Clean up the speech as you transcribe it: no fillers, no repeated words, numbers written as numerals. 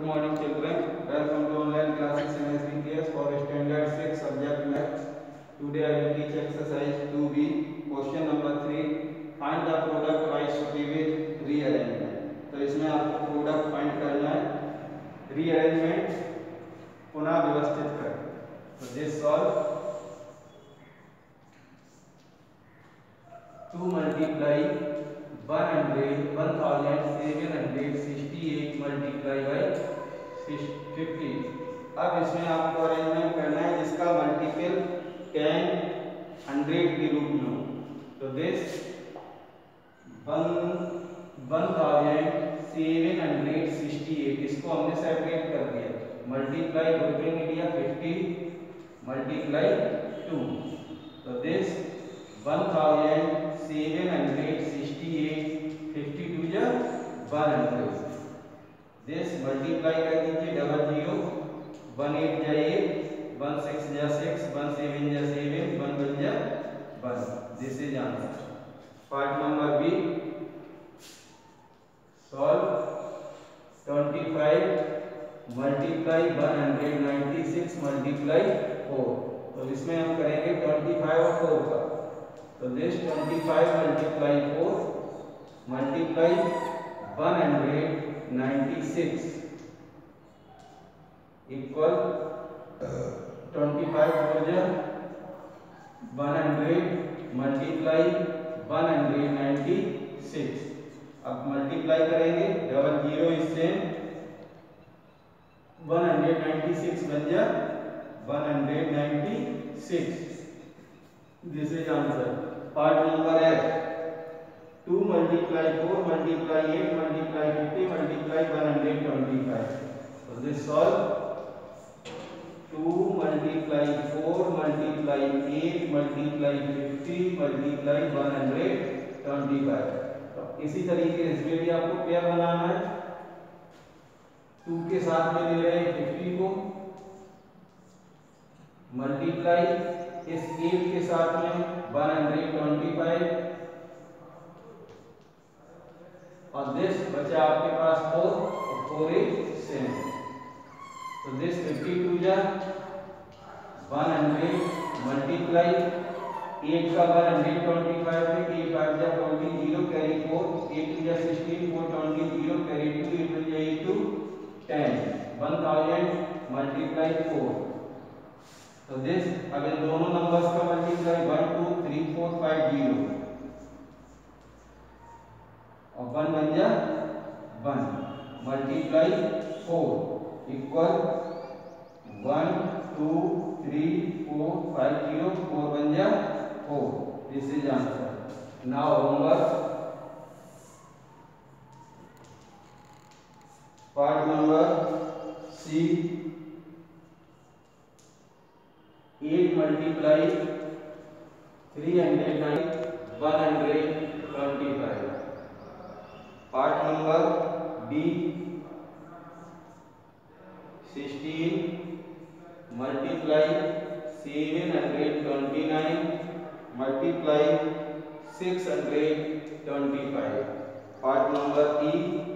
morning children. Welcome to online classes in SBPS for standard 6 subject maths. Today I will teach exercise 2b. Question number 3. Find the product by successive rearrangement. तो इसमें आपको product find करना है, rearrangement पुनः व्यवस्थित कर. तो this solve 2 multiply 1768 multiply by 50. अब इसमें आपको अरेंजमेंट करना है जिसका मल्टीपल 10 100 के रूप में हो. तो दिस 1768 इसको हमने सेपरेट कर दिया. मल्टीप्लाई ग्रुपिंग में लिया 50 मल्टीप्लाई 2. तो दिस 1768 52 या 100. दिस मल्टीप्लाई कर दीजिए डबल जीरो 18 जा 8 16 जा 6 17 जा 7 1 जा 1. This is answer. Part number B. Solve 25 multiply 196 multiply 4. तो इसमें हम करेंगे 25 और 4 का. तो दिस 25 मल्टीप्लाई 4 मल्टीप्लाई 196 इक्वल 25 4 जा 100 मल्टीप्लाई 196. अब मल्टीप्लाई करेंगे डबल जीरो इससे 196 बन जा 196. This is answer. Part number F. 2 multiply 4 multiply 8 multiply 50 multiply 125. So this solve 2 multiply 4 multiply 8 multiply 50 multiply 125. तो इसी तरीके से इसमें भी आपको पेयर बनाना है. 2 के साथ में ले रहे हैं 50 को मल्टीप्लाई इस 8 के साथ में 125 और दिस बचा आपके पास 4 और 4 is 7. तो दिस 52 जा 100 मल्टीप्लाई 8 का 125 है 8 5 जा 20 0 कैरी 4 8 2 जा 16 4 20 0 कैरी 2 8 1 जा 8 2 10 1000 मल्टीप्लाई 4. तो दिस अब इन दोनों नंबर्स का मल्टीप्लाई 1 2 3 4 5 0 और 1 बन जा 1 मल्टीप्लाई 4 इक्वल 1 2 3 4 5 0 4 बन जा 4. This is answer. Now homework. Part number C. 8 multiply 309 125. Part number B. 16 multiply 729 multiply 625. Part number E.